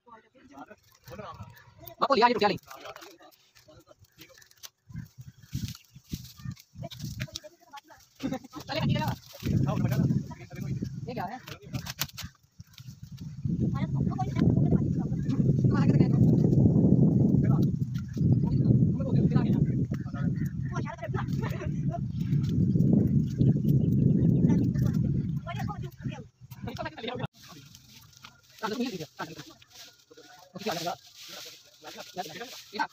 Bác lihat itu kali. Tadi kaki dia. Ini क्या है? Ini